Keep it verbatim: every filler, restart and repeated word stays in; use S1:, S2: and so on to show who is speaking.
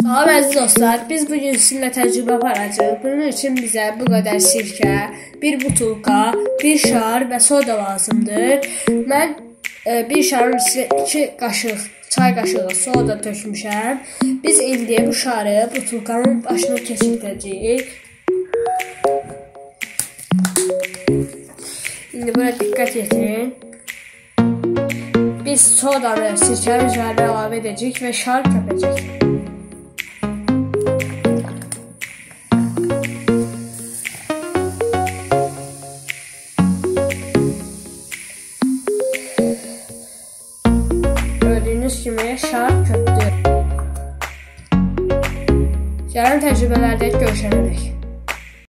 S1: Salam əziz dostlar, biz bugün sizinlə təcrübə aparacağıq. Bunun üçün bizə bu qədər sirkə, bir butulka, bir şar və soda lazımdır. Mən e, bir şarın içine iki qaşıq, çay qaşığı soda tökmüşəm. Biz indi bu şarı butulkanın başına keçirdəcəyik. İndi buna diqqət yetirin. Biz sodanı sirkənin üzərinə əlavə edəcəyik və şar köpəcək. Gördüyünüz kimi şar köpdü. Gələn təcrübələrdə görüşənədək.